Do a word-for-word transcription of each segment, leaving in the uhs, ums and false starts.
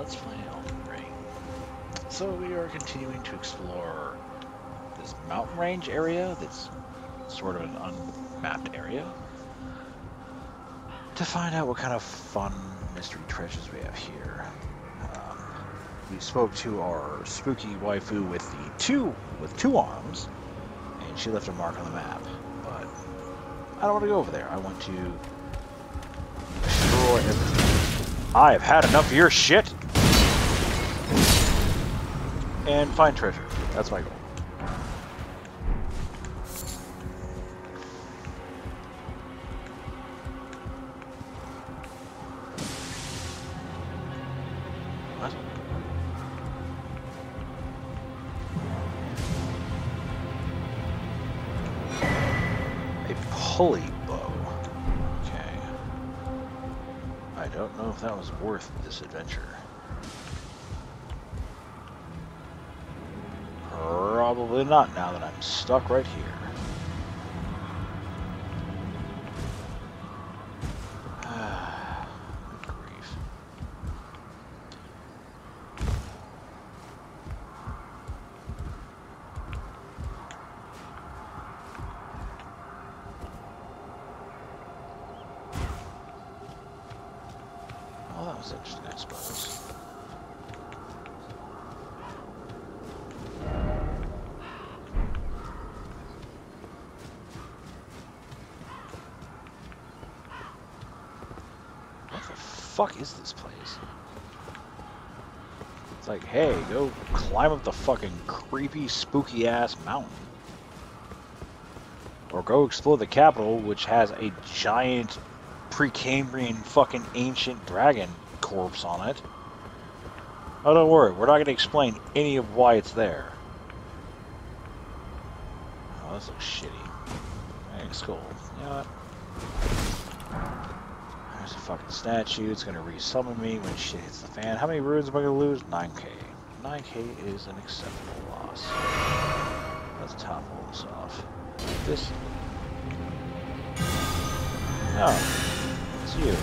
let's play Elden Ring. So we are continuing to explore this mountain range area that's sort of an unmapped area to find out what kind of fun mystery treasures we have here. Um, we spoke to our spooky waifu with the two with two arms, and she left a mark on the map. But I don't want to go over there. I want to destroy everything. I have had enough of your shit! And find treasure. That's my goal. What? A pulley bow. Okay. I don't know if that was worth this adventure. Probably not now that I'm stuck right here. Good grief. Oh, that was interesting, I suppose. Fuck is this place? It's like, hey, go climb up the fucking creepy, spooky ass mountain. Or go explore the capital, which has a giant Precambrian fucking ancient dragon corpse on it. Oh, don't worry, we're not going to explain any of why it's there. Oh, this looks shitty. Thanks, cool. You know what? There's a fucking statue. It's gonna resummon me when shit hits the fan. How many runes am I gonna lose? nine K. nine K is an acceptable loss. Let's top all this off. This. Oh, it's you.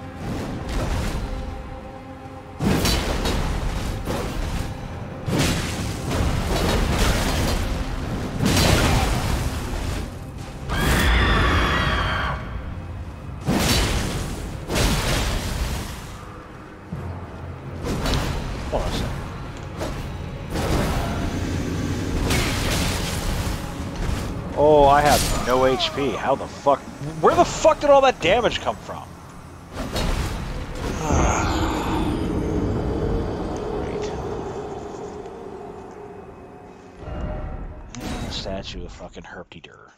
Oh, I have no H P. How the fuck? Where the fuck did all that damage come from? Great. And a statue of fucking Herpty-Dur.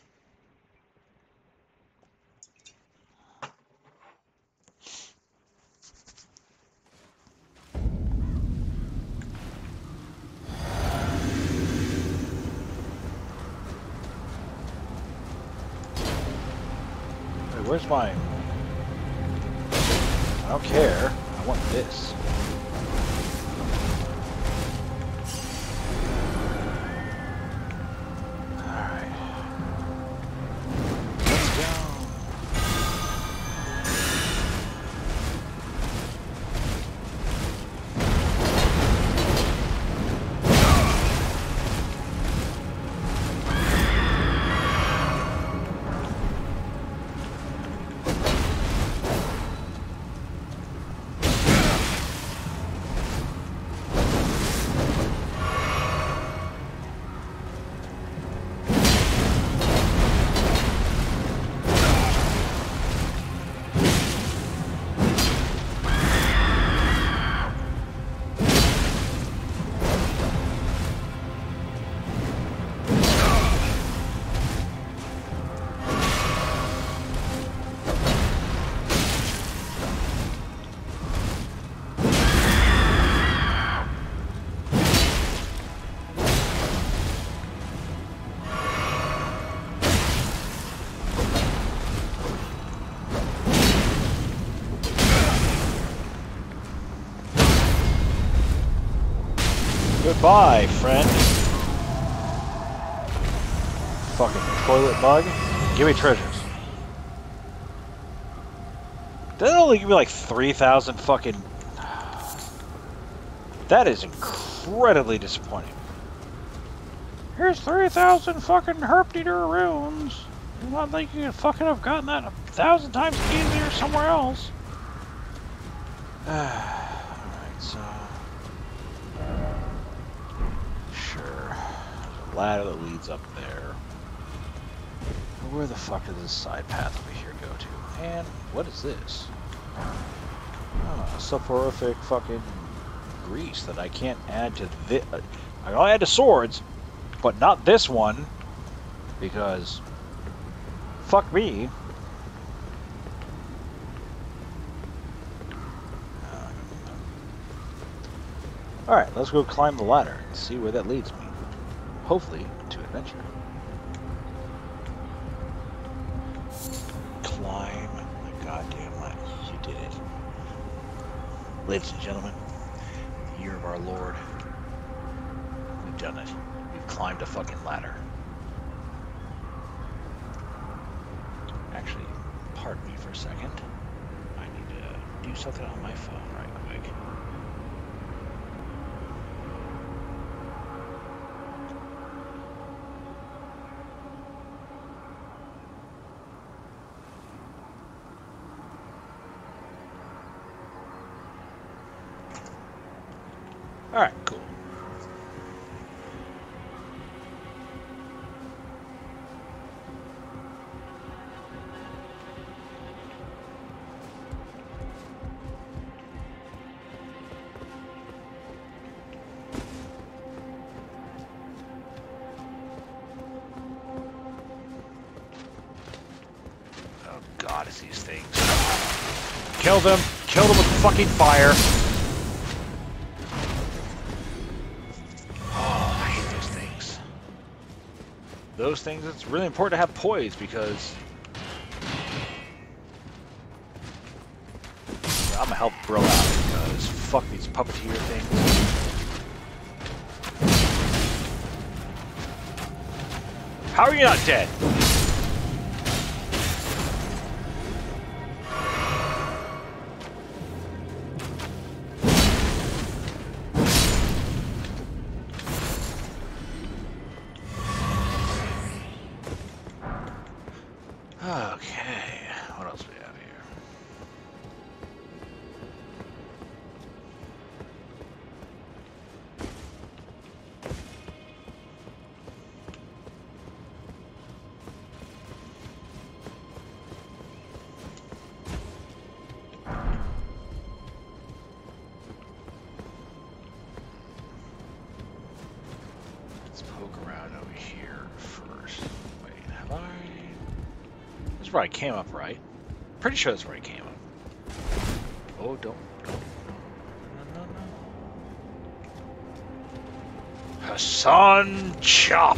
Where's my... I don't care. I want this. Alright. Let's go. Goodbye, friend. Fucking toilet bug. Give me treasures. Did it only give me like three thousand fucking... That is incredibly disappointing. Here's three thousand fucking herp-eater runes. You not think you could fucking have gotten that a thousand times easier somewhere else? Alright, so... Sure. There's a ladder that leads up there. Where the fuck does this side path over here go to? And what is this? Oh, soporific fucking grease that I can't add to this. I can add to swords, but not this one, because fuck me. Uh, Alright, let's go climb the ladder and see where that leads me. Hopefully to adventure. Climb the goddamn ladder. You did it. Ladies and gentlemen, the year of our Lord, we've done it. We've climbed a fucking ladder. Actually, pardon me for a second. I need to do something on my phone right quick. Alright, cool. Oh god, it's these things. Kill them! Kill them with fucking fire! Those things, it's really important to have poise because I'm gonna help bro out because fuck these puppeteer things. How are you not dead? Okay, what else we have here? Let's poke around over here first. Wait, have I? This is where I came up, right? Pretty sure that's where I came up. Oh, don't, don't, no, no, no. Hassan Chop!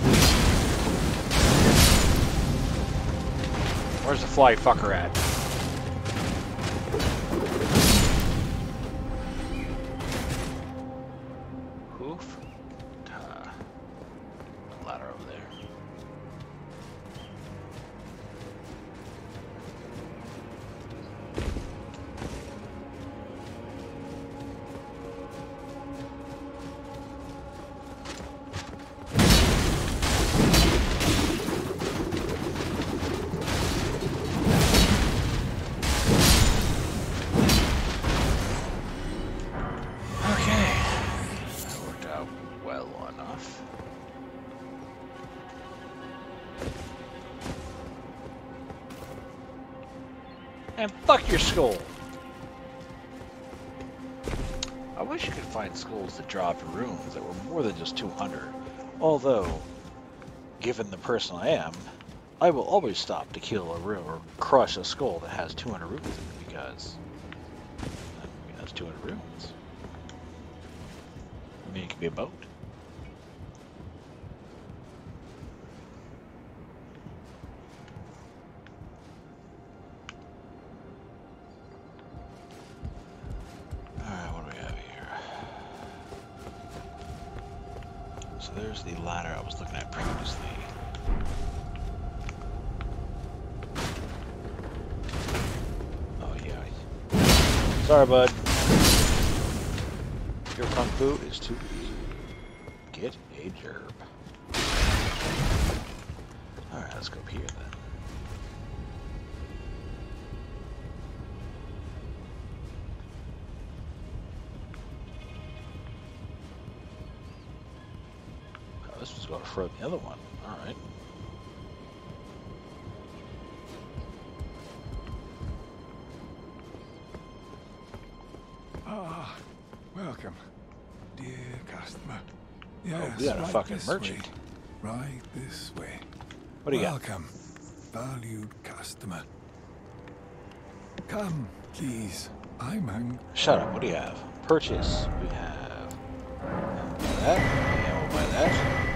Where's the fly fucker at? Hoof? Uh, ladder over there. And fuck your skull. I wish you could find skulls that dropped runes that were more than just two hundred. Although, given the person I am, I will always stop to kill a rune or crush a skull that has two hundred runes in it because I mean, that's two hundred runes. I mean, it could be a boat. So there's the ladder I was looking at previously. Oh yeah. Sorry, bud. Your kung fu is too easy. Get a gerb. Alright, let's go up here then. Oh, this was going further than the other one. Alright. Ah, welcome, dear customer. Yes, Oh, we got a right fucking this merchant. way. Right this way. What do you got? Welcome, valued customer. Come, please. I'm hungry. Shut up. What do you have? Purchase. We have that. Yeah, we'll buy that.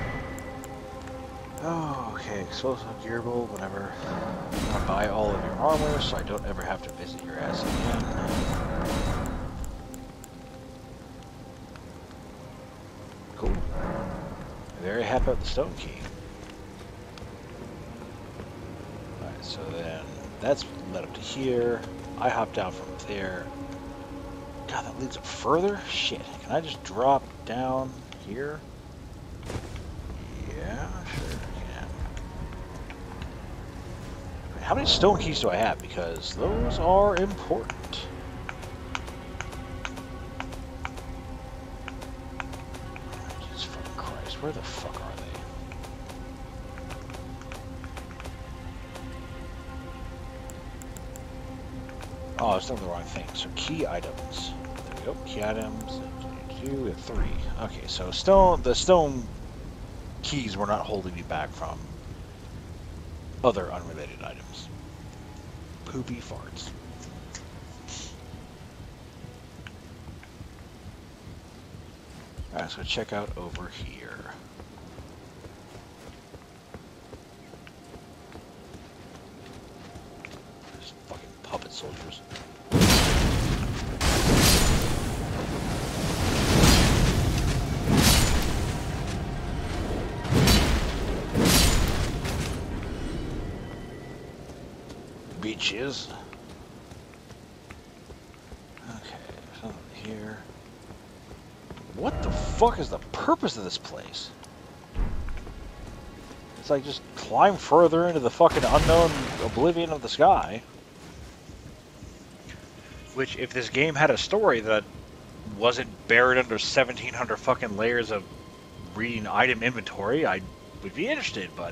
Oh, okay. Explosive gear bolt, whatever. I'll buy all of your armor so I don't ever have to visit your ass again. Cool. Very happy about the stone key. Alright, so then that's led up to here. I hop down from there. God, that leads up further? Shit. Can I just drop down here? Yeah, sure I can. How many stone keys do I have? Because those are important. Jesus fucking Christ, where the fuck are they? Oh, I was doing the wrong thing. So key items. There we go. Key items. Two, we have three. Okay, so stone. The stone keys were not holding me back from other unrelated items. Poopy farts. Alright, so check out over here. There's fucking puppet soldiers. Beaches. Okay, there's nothing here. What the fuck is the purpose of this place? It's like just climb further into the fucking unknown oblivion of the sky. Which, if this game had a story that wasn't buried under seventeen hundred fucking layers of reading item inventory, I would be interested, but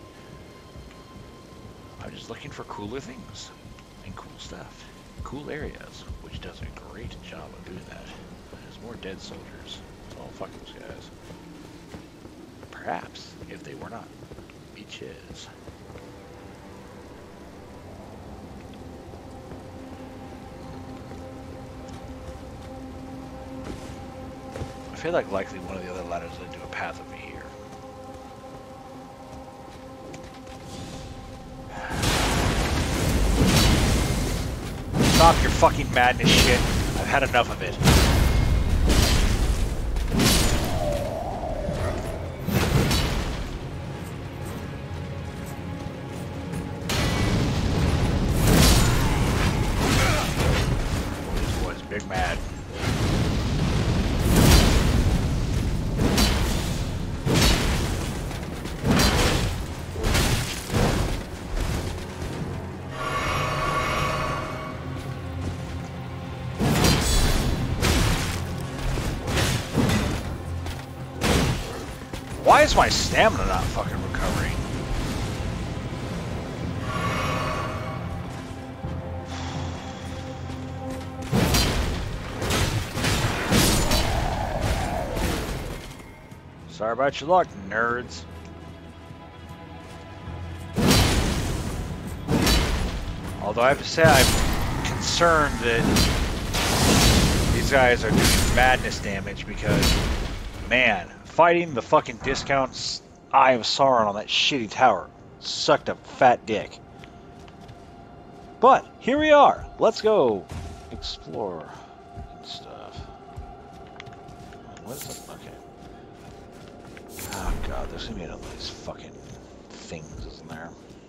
I'm just looking for cooler things and cool stuff. Cool areas, which does a great job of doing that. There's more dead soldiers. Oh, fuck those guys. Perhaps, if they were not. Beaches. I feel like likely one of the other ladders led to a path of me here. Stop your fucking madness shit. I've had enough of it. This boy's big mad. Why is my stamina not fucking recovering? Sorry about your luck, nerds. Although I have to say, I'm concerned that these guys are doing madness damage because, man, fighting the fucking discounts Eye of Sauron on that shitty tower sucked a fat dick. But here we are. Let's go explore and stuff. What is it? Okay. Oh god, there's gonna be another of these fucking things, isn't there?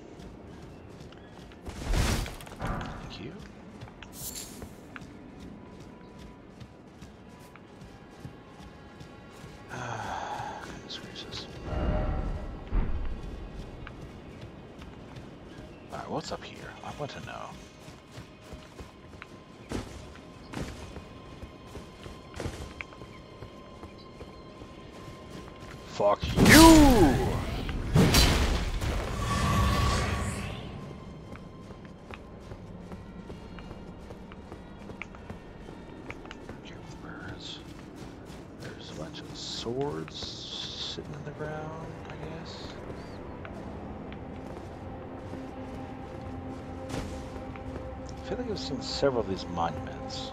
Thank you. what's up here? I want to know. Fuck you! There's a bunch of swords sitting in the ground, I guess. I feel like I've seen several of these monuments.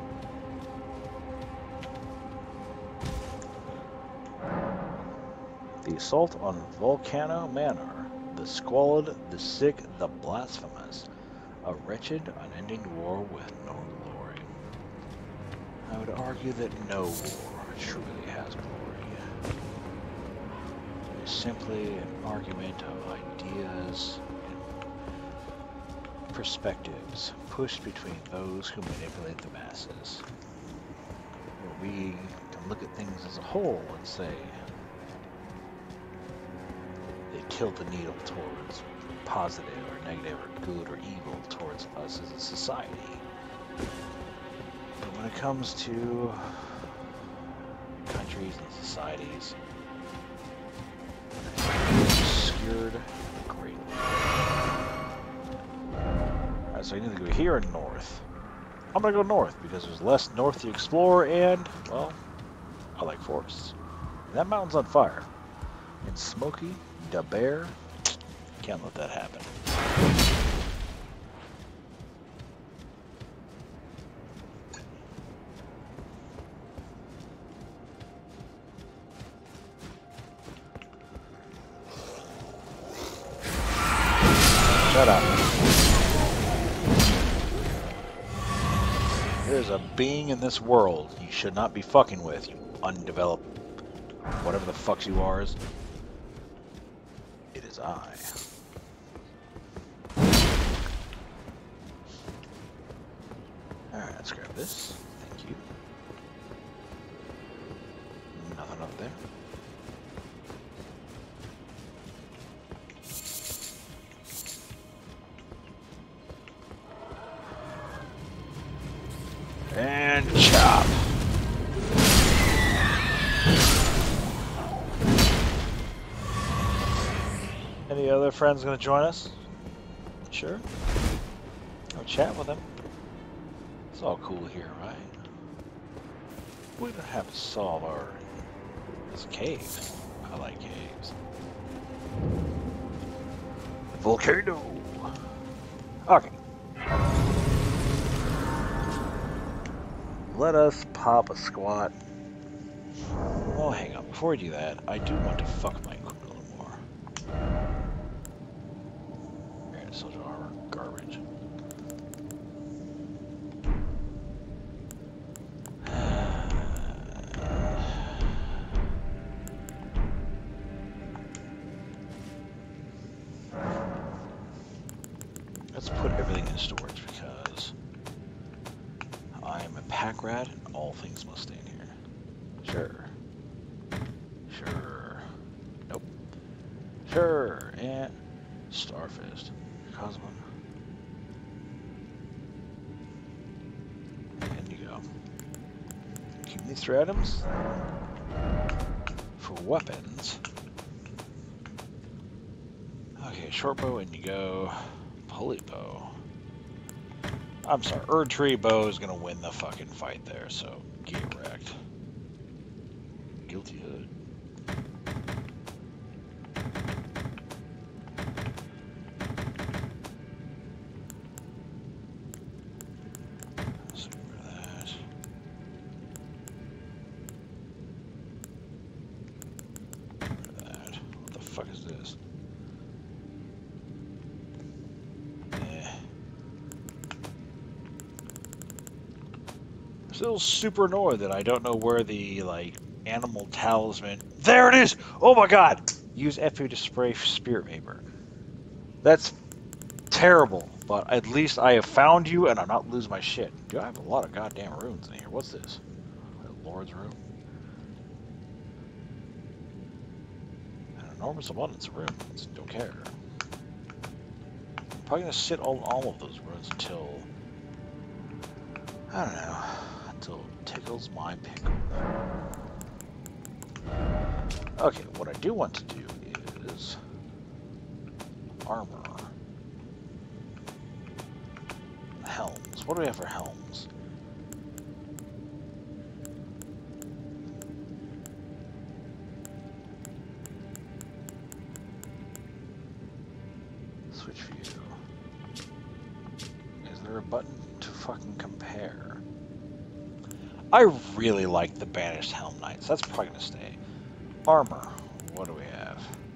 The assault on Volcano Manor, the squalid, the sick, the blasphemous, a wretched, unending war with no glory. I would argue that no war truly has glory. It is simply an argument of ideas and perspectives pushed between those who manipulate the masses. Where we can look at things as a whole and say, tilt the needle towards positive or negative or good or evil towards us as a society. But when it comes to countries and societies, obscured greatly. Alright, so I need to go here or north. I'm gonna go north because there's less north to explore and, well, I like forests. And that mountain's on fire. And smoky. The bear, can't let that happen. Shut up. There's a being in this world you should not be fucking with, you undeveloped, whatever the fuck you are. Is. It is I. Alright, let's grab this. Thank you. Nothing up there. And chop. Any other friends gonna join us? Sure. I'll chat with them. It's all cool here, right? We don't have to solve our... This cave. I like caves. Volcano! Okay. Let us pop a squat. Oh, hang on. Before we do that, I do want to fuck my equipment a little more. Alright, soldier armor. Garbage. Let's put everything in storage because I am a pack rat and all things must stay in here. Sure. Sure. Nope. Sure. And Starfist. Cosmo. And you go. Keep these three items. For weapons. Okay, short bow and you go. Pulley bow. I'm sorry, Erd Tree bow is gonna win the fucking fight there, so get wrecked. Guilty hood. Let's get rid of that. Get rid of that. What the fuck is this? Still super annoyed that I don't know where the, like, animal talisman... There it is! Oh my god! Use F P to spray spirit vapor. That's terrible, but at least I have found you and I'm not losing my shit. Dude, I have a lot of goddamn runes in here. What's this? A Lord's room? An enormous abundance of runes. Don't care. probably gonna sit on all of those runes until, I don't know, until it tickles my pickle. Okay, what I do want to do is armor. Helms. What do we have for helms? Switch view. Is there a button to fucking compare? I really like the Banished Helm Knights. That's probably gonna stay. Armor. What do we have?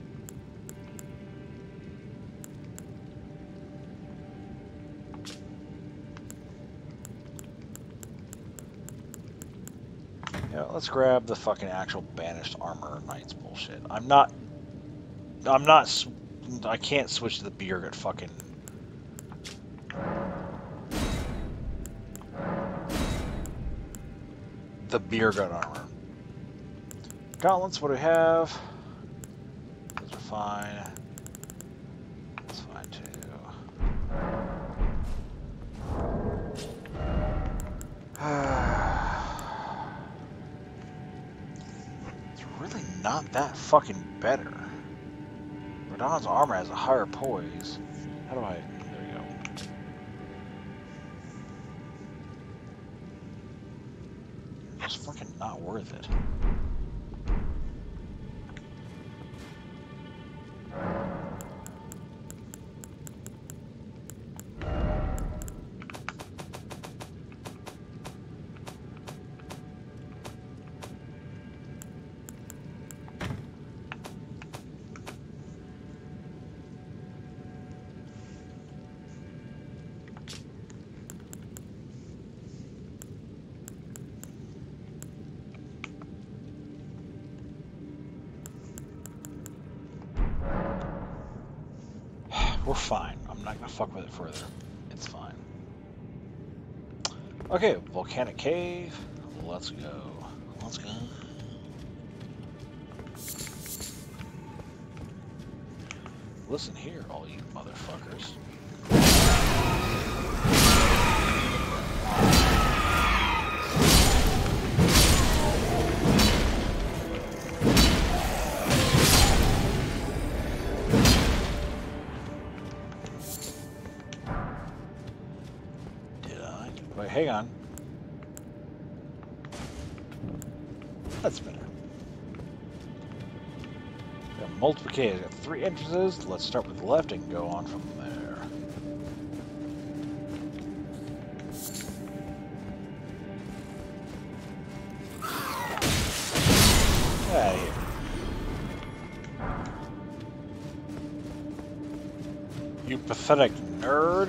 Yeah, let's grab the fucking actual Banished Armor Knights bullshit. I'm not... I'm not... I can't switch to the beard fucking... The beer gut armor. Gauntlets, what do we have? Those are fine. That's fine too. It's really not that fucking better. Radon's armor has a higher poise. How do I... There we go. It's fucking not worth it. We're fine. I'm not gonna fuck with it further. It's fine. Okay, volcanic cave. Let's go. Let's go. Listen here, all you motherfuckers. Wait, hang on. That's better. Got multiple caves. Got three entrances. Let's start with the left and go on from there. Get out of here. You pathetic nerd.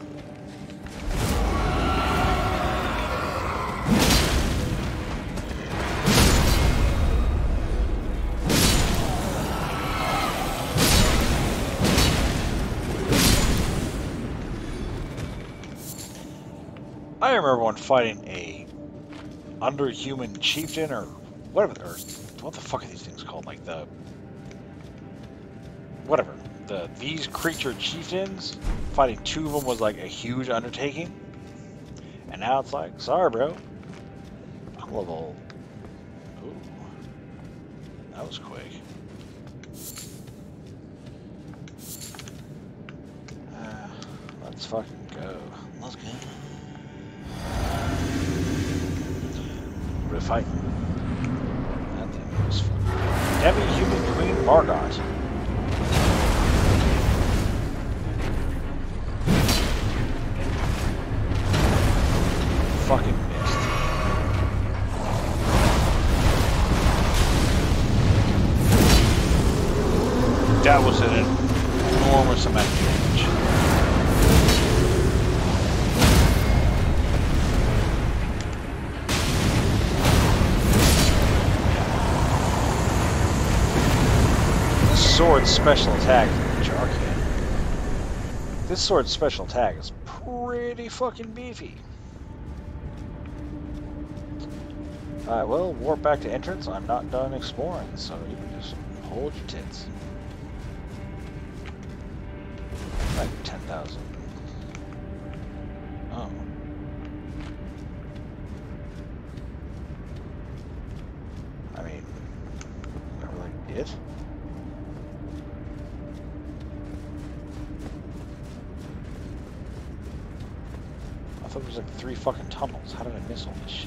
I remember one fighting a underhuman chieftain or whatever, or what the fuck are these things called? Like the whatever the these creature chieftains. Fighting two of them was like a huge undertaking, and now it's like, sorry, bro. I'm level. Ooh, that was quick. Uh, let's fucking go. Let's go. We're fighting. That thing was fucking Demi-Human Queen Margot. Fucking missed. That was an enormous amount of damage. Sword's special attack, Jarkin. This sword's special attack is pretty fucking beefy. Alright, well, warp back to entrance. I'm not done exploring, so you can just hold your tits. Like ten thousand. Oh. I mean, that really it? I thought it was like three fucking tunnels. How did I miss all this shit?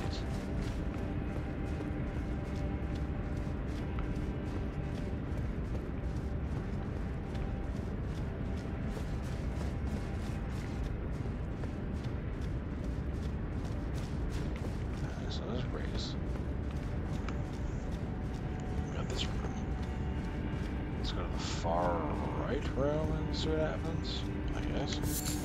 See what happens, I guess.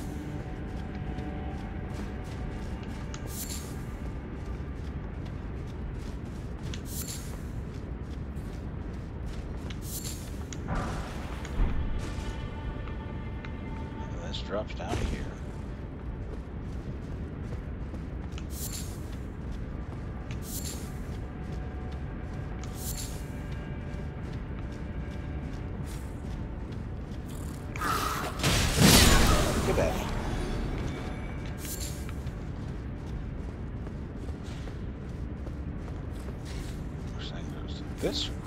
And this drops down here. This room.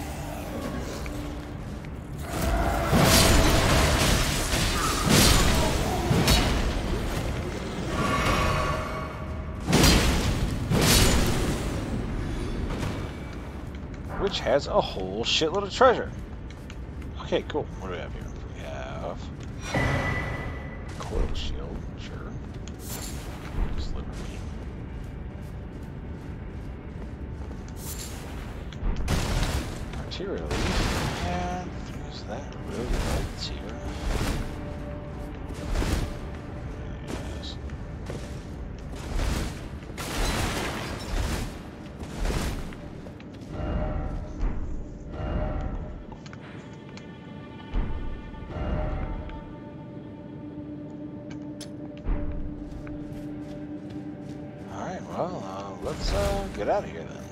Which has a whole shitload of treasure. Okay, cool. What do we have here? We have coil shield, sure. Sliver beam. Arterial leaf, and use that really lights here. Yes. Alright, well, uh, let's uh, get out of here then.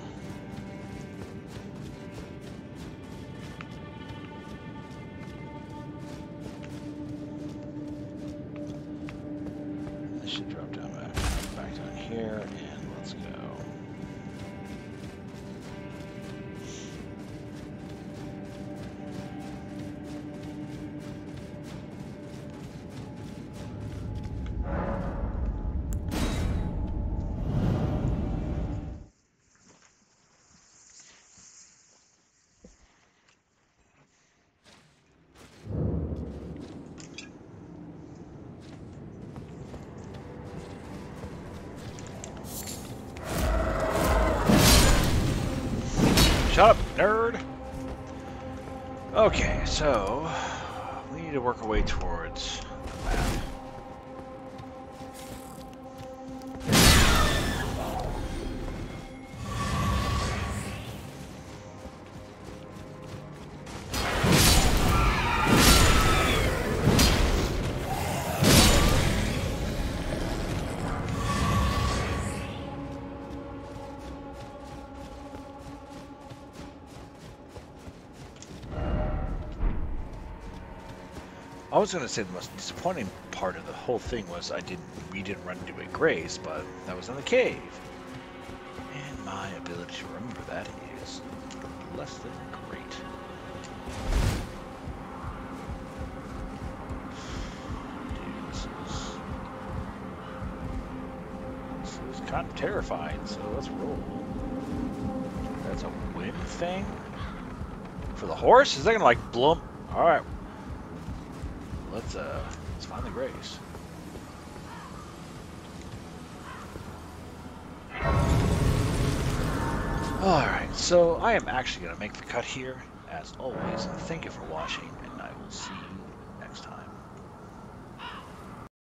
Shut up, nerd! Okay, so we need to work our way towards the map. I was gonna say the most disappointing part of the whole thing was I didn't we didn't run into a Grace, but that was in the cave. And my ability to remember that is less than great. Dude, this is this is kind of terrifying, so let's roll. That's a wind thing? For the horse? Is that gonna like blow him? Alright. Let's uh let's find the Grace. Alright, so I am actually gonna make the cut here, as always. Thank you for watching, and I will see you